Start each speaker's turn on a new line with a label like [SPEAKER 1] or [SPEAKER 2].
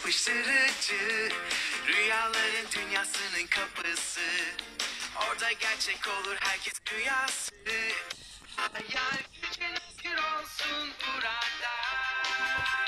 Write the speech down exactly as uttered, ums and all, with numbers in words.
[SPEAKER 1] yapıştırıcı, rüyaların dünyasının kapısı. Orada gerçek olur herkes rüyası. Hayal gücün özgür olsun burada.